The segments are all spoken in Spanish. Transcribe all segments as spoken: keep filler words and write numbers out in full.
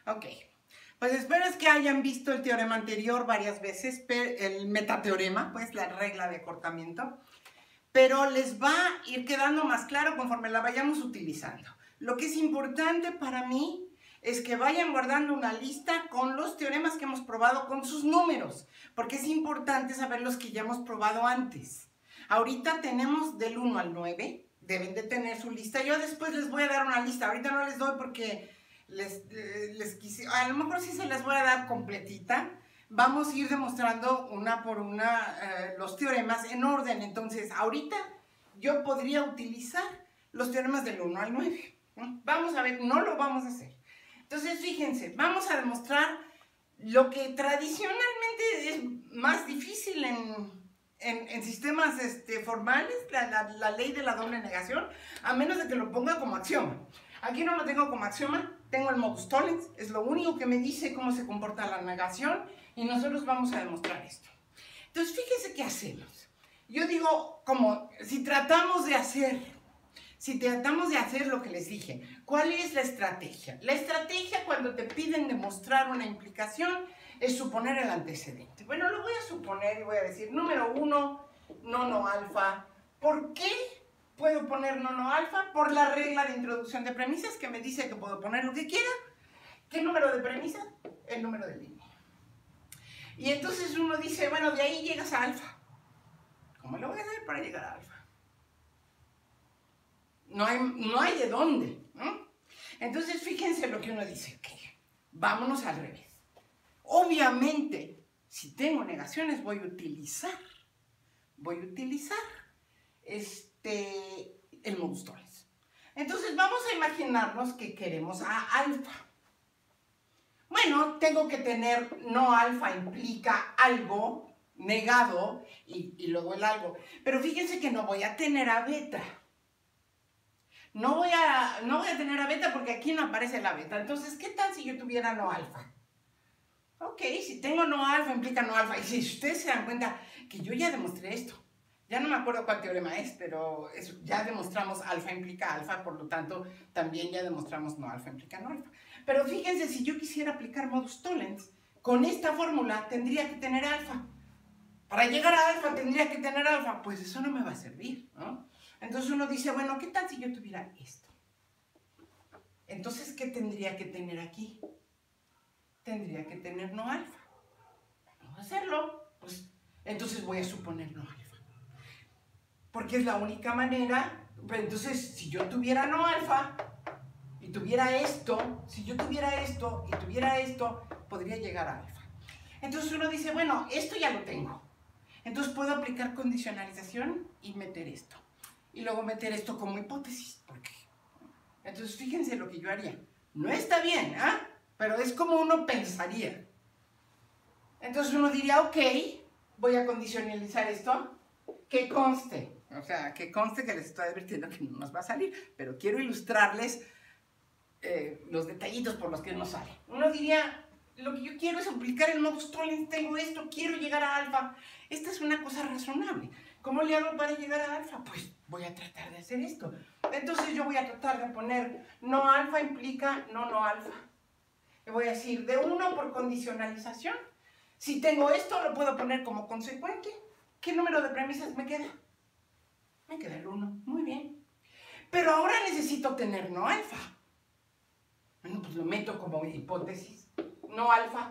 Ok, pues espero es que hayan visto el teorema anterior varias veces, el metateorema, pues la regla de acortamiento, pero les va a ir quedando más claro conforme la vayamos utilizando. Lo que es importante para mí es que vayan guardando una lista con los teoremas que hemos probado con sus números, porque es importante saber los que ya hemos probado antes. Ahorita tenemos del uno al nueve, deben de tener su lista. Yo después les voy a dar una lista, ahorita no les doy porque les, les quise, a lo mejor sí se les voy a dar completita. Vamos a ir demostrando una por una eh, los teoremas en orden. Entonces, ahorita yo podría utilizar los teoremas del uno al nueve. ¿no? Vamos a ver, no lo vamos a hacer. Entonces, fíjense, vamos a demostrar lo que tradicionalmente es más difícil en, en, en sistemas este, formales, la, la, la ley de la doble negación, a menos de que lo ponga como axioma. Aquí no lo tengo como axioma, tengo el modus tollens, es lo único que me dice cómo se comporta la negación y nosotros vamos a demostrar esto. Entonces, fíjense qué hacemos. Yo digo, como si tratamos de hacer... Si tratamos de hacer lo que les dije, ¿cuál es la estrategia? La estrategia cuando te piden demostrar una implicación es suponer el antecedente. Bueno, lo voy a suponer y voy a decir, número uno, nono alfa. ¿Por qué puedo poner nono alfa? Por la regla de introducción de premisas que me dice que puedo poner lo que quiera. ¿Qué número de premisa? El número de línea. Y entonces uno dice, bueno, de ahí llegas a alfa. ¿Cómo lo voy a hacer para llegar a alfa? No hay, no hay de dónde, ¿no? Entonces, fíjense lo que uno dice, que vámonos al revés. Obviamente, si tengo negaciones, voy a utilizar, voy a utilizar este, el modus tollens. Entonces, vamos a imaginarnos que queremos a alfa. Bueno, tengo que tener, no alfa implica algo negado y, y luego el algo. Pero fíjense que no voy a tener a beta. No voy, a, no voy a tener a beta porque aquí no aparece la beta. Entonces, ¿qué tal si yo tuviera no alfa? Ok, si tengo no alfa, implica no alfa. Y si ustedes se dan cuenta que yo ya demostré esto. Ya no me acuerdo cuál teorema es, pero eso, ya demostramos alfa implica alfa, por lo tanto, también ya demostramos no alfa implica no alfa. Pero fíjense, si yo quisiera aplicar modus tollens, con esta fórmula tendría que tener alfa. Para llegar a alfa tendría que tener alfa. Pues eso no me va a servir, ¿no? Entonces uno dice, bueno, ¿qué tal si yo tuviera esto? Entonces, ¿qué tendría que tener aquí? Tendría que tener no alfa. Vamos a hacerlo. Pues, entonces voy a suponer no alfa. Porque es la única manera. Entonces, si yo tuviera no alfa y tuviera esto, si yo tuviera esto y tuviera esto, podría llegar a alfa. Entonces uno dice, bueno, esto ya lo tengo. Entonces puedo aplicar condicionalización y meter esto. Y luego meter esto como hipótesis. ¿Por qué? Entonces, fíjense lo que yo haría. No está bien, ¿ah? ¿eh? Pero es como uno pensaría. Entonces uno diría, ok, voy a condicionalizar esto. Que conste. O sea, que conste que les estoy advirtiendo que no nos va a salir. Pero quiero ilustrarles eh, los detallitos por los que no sale. Uno diría, lo que yo quiero es aplicar el modus tollens. Tengo esto, quiero llegar a alfa. Esta es una cosa razonable. ¿Cómo le hago para llegar a alfa? Pues voy a tratar de hacer esto. Entonces yo voy a tratar de poner no alfa implica no no alfa. Le voy a decir de uno por condicionalización. Si tengo esto, lo puedo poner como consecuente. ¿Qué número de premisas me queda? Me queda el uno. Muy bien. Pero ahora necesito tener no alfa. Bueno, pues lo meto como hipótesis. No alfa.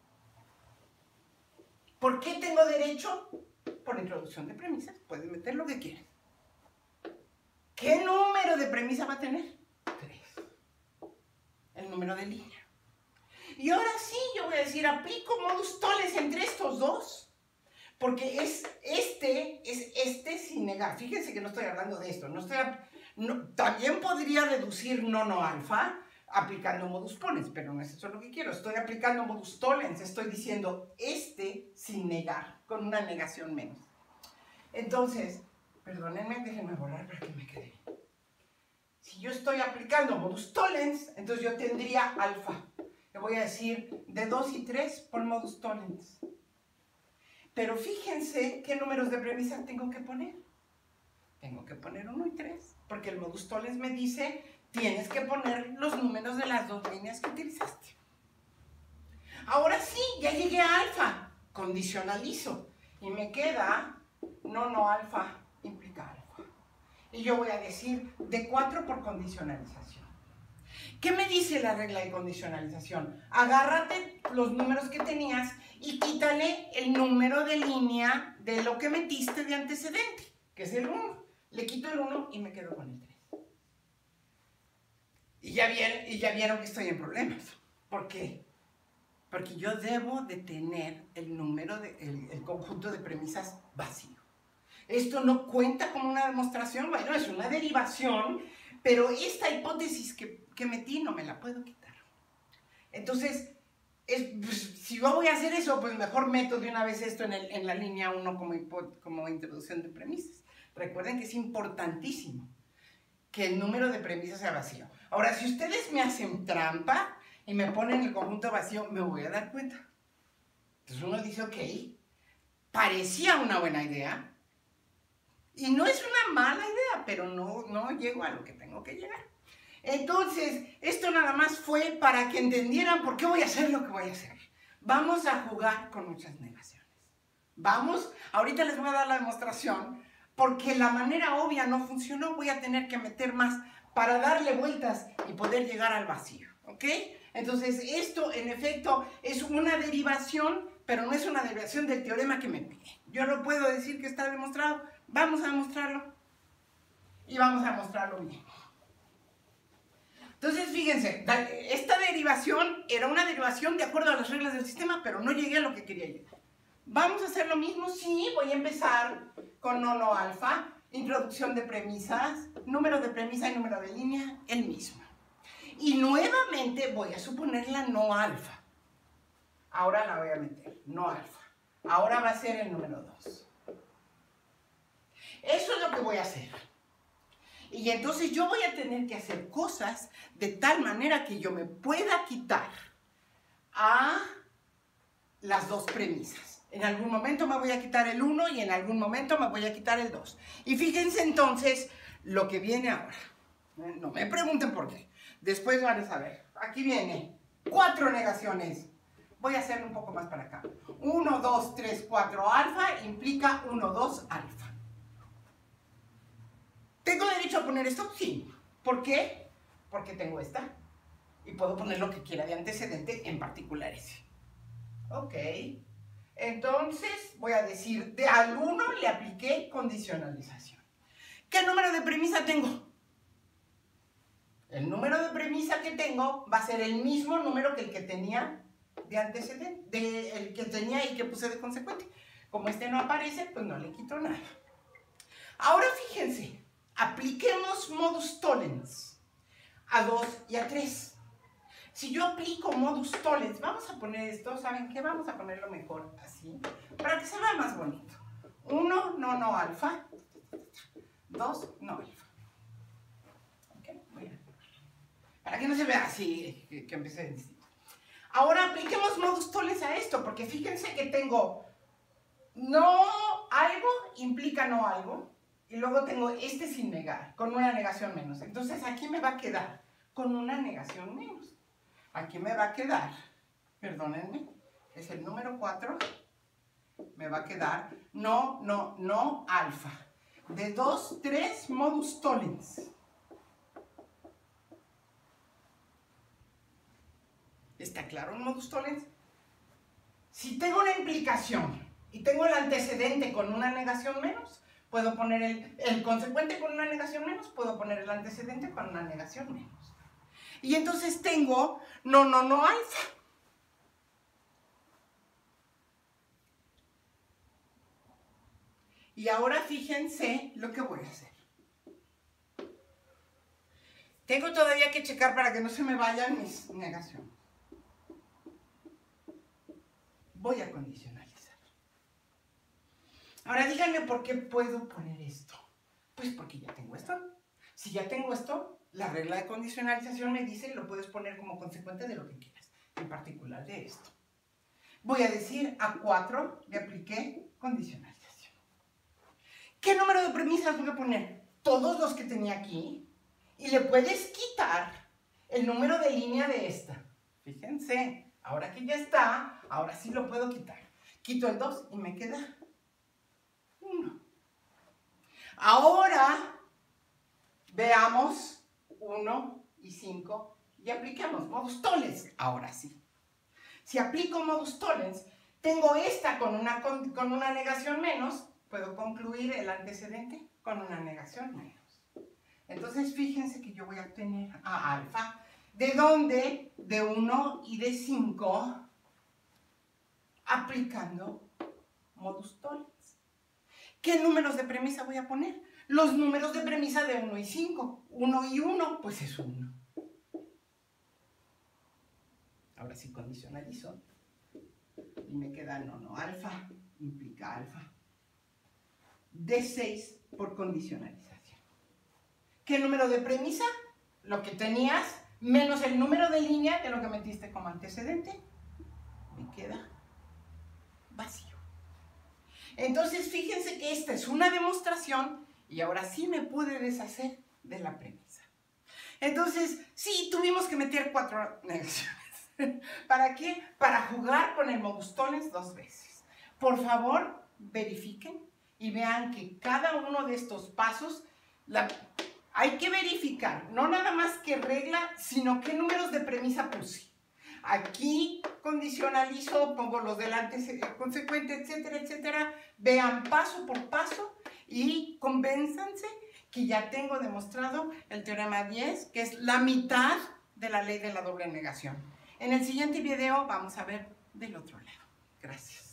¿Por qué tengo derecho? Por introducción de premisas, pueden meter lo que quieran. ¿Qué número de premisa va a tener? tres. El número de línea. Y ahora sí, yo voy a decir, aplico modus tollens entre estos dos. Porque es este, es este sin negar. Fíjense que no estoy hablando de esto. No estoy, no, también podría deducir no no alfa aplicando modus tollens, pero no es eso lo que quiero. Estoy aplicando modus tollens. Estoy diciendo este sin negar, con una negación menos. Entonces, perdónenme, déjenme borrar para que me quede. Si yo estoy aplicando modus tollens, entonces yo tendría alfa. Le voy a decir de dos y tres por modus tollens. Pero fíjense qué números de premisas tengo que poner. Tengo que poner uno y tres, porque el modus tollens me dice, tienes que poner los números de las dos líneas que utilizaste. Ahora sí, ya llegué a alfa, condicionalizo y me queda no, no alfa implica alfa. Y yo voy a decir de cuatro por condicionalización. ¿Qué me dice la regla de condicionalización? Agárrate los números que tenías y quítale el número de línea de lo que metiste de antecedente, que es el uno. Le quito el uno y me quedo con el tres. Y ya vieron, y ya vieron que estoy en problemas. ¿Por qué? Porque yo debo de tener el número, de, el, el conjunto de premisas vacío. Esto no cuenta como una demostración, bueno, es una derivación, pero esta hipótesis que, que metí no me la puedo quitar. Entonces, es, pues, si yo voy a hacer eso, pues mejor meto de una vez esto en, el, en la línea uno como, como introducción de premisas. Recuerden que es importantísimo que el número de premisas sea vacío. Ahora, si ustedes me hacen trampa y me ponen el conjunto vacío, me voy a dar cuenta. Entonces uno dice, ok, parecía una buena idea, y no es una mala idea, pero no, no llego a lo que tengo que llegar. Entonces, esto nada más fue para que entendieran por qué voy a hacer lo que voy a hacer. Vamos a jugar con muchas negaciones. Vamos, ahorita les voy a dar la demostración, porque la manera obvia no funcionó, voy a tener que meter más para darle vueltas y poder llegar al vacío, ¿ok? Entonces, esto en efecto es una derivación, pero no es una derivación del teorema que me pide. Yo no puedo decir que está demostrado. Vamos a demostrarlo. Y vamos a demostrarlo bien. Entonces, fíjense, esta derivación era una derivación de acuerdo a las reglas del sistema, pero no llegué a lo que quería llegar. ¿Vamos a hacer lo mismo? Sí, voy a empezar con no, no alfa, introducción de premisas, número de premisa y número de línea, el mismo. Y nuevamente voy a suponer la no alfa. Ahora la voy a meter, no alfa. Ahora va a ser el número dos. Eso es lo que voy a hacer. Y entonces yo voy a tener que hacer cosas de tal manera que yo me pueda quitar a las dos premisas. En algún momento me voy a quitar el uno y en algún momento me voy a quitar el dos. Y fíjense entonces lo que viene ahora. No me pregunten por qué. Después van a saber. Aquí viene cuatro negaciones. Voy a hacerlo un poco más para acá. uno, dos, tres, cuatro alfa implica uno, dos alfa. ¿Tengo derecho a poner esto? Sí. ¿Por qué? Porque tengo esta. Y puedo poner lo que quiera de antecedente, en particular ese. Ok. Entonces, voy a decir, de al uno le apliqué condicionalización. ¿Qué número de premisa tengo? El número de premisa que tengo va a ser el mismo número que el que tenía de antecedente, de, el que tenía y que puse de consecuente. Como este no aparece, pues no le quito nada. Ahora fíjense, apliquemos modus tollens a dos y a tres. Si yo aplico modus tollens, vamos a poner esto, ¿saben qué? Vamos a ponerlo mejor así, para que se vea más bonito. uno, no, no alfa. dos, no alfa. ¿Ok? Voy a... Para que no se vea así, que, que empiece de distinto. Ahora apliquemos modus tollens a esto, porque fíjense que tengo no algo implica no algo, y luego tengo este sin negar, con una negación menos. Entonces aquí me va a quedar con una negación menos. Aquí me va a quedar, perdónenme, es el número cuatro, me va a quedar no, no, no alfa. De dos, tres modus tollens. ¿Está claro un modus tollens? Si tengo una implicación y tengo el antecedente con una negación menos, puedo poner el, el consecuente con una negación menos, puedo poner el antecedente con una negación menos. Y entonces tengo no, no, no alfa. Y ahora fíjense lo que voy a hacer. Tengo todavía que checar para que no se me vayan mis negaciones. Voy a condicionalizar. Ahora díganme por qué puedo poner esto. Pues porque ya tengo esto. Si ya tengo esto, la regla de condicionalización me dice lo puedes poner como consecuente de lo que quieras, en particular de esto. Voy a decir a cuatro le apliqué condicionalización. ¿Qué número de premisas voy a poner? Todos los que tenía aquí. Y le puedes quitar el número de línea de esta. Fíjense, Ahora que ya está, ahora sí lo puedo quitar. Quito el dos y me queda uno. Ahora veamos uno y cinco y apliquemos modus tollens. Ahora sí. Si aplico modus tollens, tengo esta con una, con, con una negación menos, puedo concluir el antecedente con una negación menos. Entonces, fíjense que yo voy a obtener a alfa. ¿De dónde? De uno y de cinco, aplicando modus tollens. ¿Qué números de premisa voy a poner? Los números de premisa de uno y cinco. uno y uno, pues es uno. Ahora sí condicionalizo. Y me queda no, no, alfa implica alfa. De seis por condicionalización. ¿Qué número de premisa? Lo que tenías menos el número de línea de lo que metiste como antecedente. Me queda vacío. Entonces, fíjense que esta es una demostración y ahora sí me pude deshacer de la premisa. Entonces, sí, tuvimos que meter cuatro negaciones. ¿Para qué? Para jugar con el modus tollens dos veces. Por favor, verifiquen y vean que cada uno de estos pasos la, hay que verificar, no nada más qué regla, sino qué números de premisa puse. Aquí condicionalizo, pongo los delante consecuentes, etcétera, etcétera. Vean paso por paso y convénzanse que ya tengo demostrado el teorema diez, que es la mitad de la ley de la doble negación. En el siguiente video vamos a ver del otro lado. Gracias.